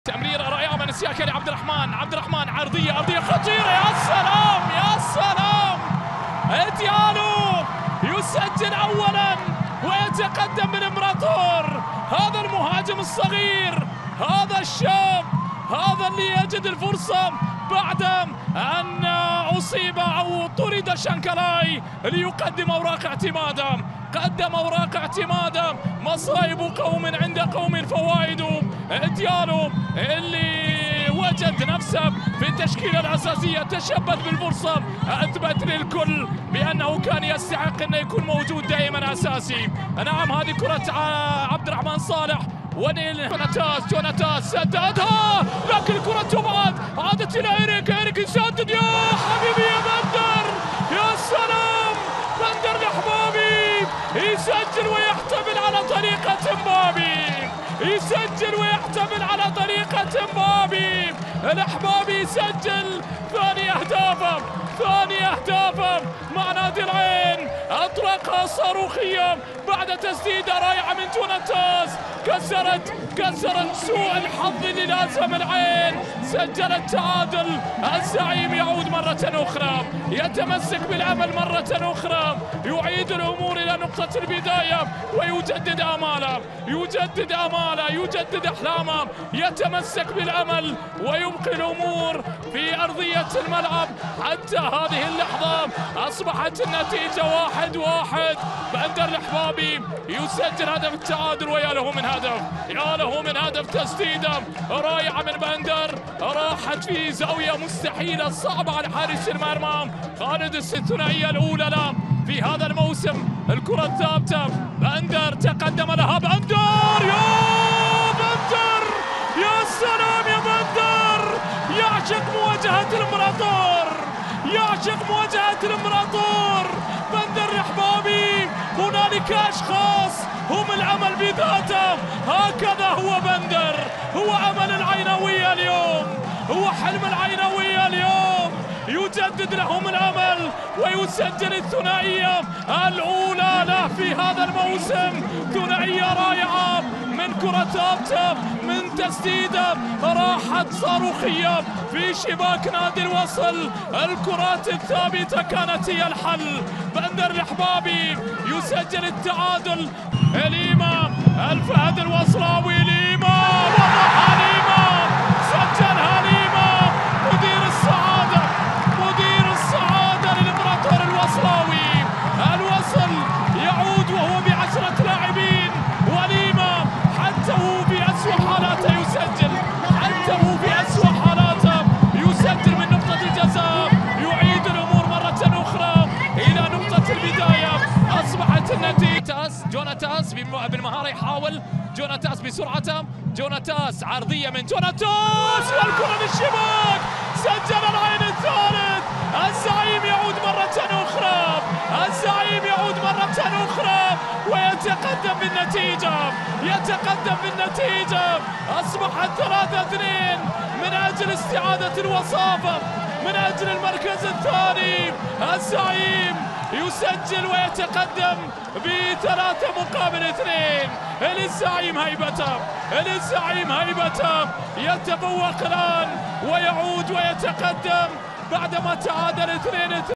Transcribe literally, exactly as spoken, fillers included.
تمريرة رائعة من السياكة لعبد الرحمن، عبد الرحمن عرضية أرضية خطيرة، يا سلام يا سلام. ديالو يسجل أولا ويتقدم من إمبراطور. هذا المهاجم الصغير، هذا الشاب، هذا اللي يجد الفرصة بعد أن أصيب أو طرد شانكالاي ليقدم أوراق اعتماده. قدم أوراق اعتماده، مصائب قوم عند قوم فوائد. ديالو اللي وجد نفسه في التشكيلة الأساسية، تشبث بالفرصة، أثبت للكل بأنه كان يستحق أن يكون موجود دائما أساسي. نعم، هذه كرة عبد الرحمن صالح ونيل جوناتاس، جوناتاس سددها لكن الكرة تبعد، عادت إلى إيريك، إيريك يسدد، يا حبيبي يا بندر، يا سلام. بندر الحبابي يسجل ويحتفل على طريقة مبابي، يسجل ويحتفل على طريقة مبابي. الحبابي يسجل ثاني أهدافه، ثاني أهدافه مع نادي العين. أطلقها صاروخية بعد تسديدة رائعة من جوناتاس، كسرت كسرت سوء الحظ اللي لازم العين، سجل التعادل. الزعيم يعود مرة أخرى، يتمسك بالأمل مرة أخرى، يعيد الأمور إلى نقطة البداية ويجدد آماله، يجدد آماله، يجدد أحلامه، يتمسك بالأمل ويبقي الأمور في أرضية الملعب. حتى هذه اللحظة أصبحت النتيجة واحد واحد. بندر الحبابي يسجل هدف التعادل، ويا له من هدف، يا له من هدف. تسديدة رائعة من بندر، راحت في زاوية مستحيلة صعبة على حارس المرمى خالد. الثنائية الأولى له في هذا الموسم، الكرة الثابتة. بندر تقدم لها، بندر، يا بندر، يا سلام يا بندر. يعشق مواجهة الإمبراطور، يعشق مواجهة الإمبراطور. بندر الحبابي، هنالك أشخاص هم الأمل بذاته، هكذا هو بندر، هو أمل العينوية اليوم، هو حلم العينوية اليوم. يجدد لهم الأمل ويسجل الثنائية الأولى له في هذا الموسم. ثنائية رائعة من كرة ثابتة، من تسديدة راحت صاروخية في شباك نادي الوصل. الكرات الثابتة كانت هي الحل. بندر الحبابي يسجل التعادل. الإمام الفهد الوصلاوي، الإمام وضعها الإمام، سجلها الإمام. مدير السعادة، مدير السعادة للإمبراطور الوصلاوي. الوصل يعود وهو بعشرة لاعبين، والإمام حتى هو في أسوأ حالاته يسجل، حتى هو في أسوأ حالاته يسجل من نقطة الجزاء. يعيد الأمور مرة أخرى إلى نقطة البداية. أصبحت النتيجة جوناتاس بالمهارة يحاول، جوناتاس بسرعته، جوناتاس عرضية من جوناتاس والكرة للشباك، سجل العين الثالث. الزعيم يعود مرة أخرى، الزعيم يعود مرة أخرى ويتقدم بالنتيجة، يتقدم بالنتيجة. أصبحت ثلاثة اثنين من أجل استعادة الوصافة، من أجل المركز الثاني. الزعيم يسجل ويتقدم بثلاثة مقابل اثنين. للزعيم هيبته، للزعيم هيبته، يتفوق الآن ويعود ويتقدم بعدما تعادل اثنين اثنين.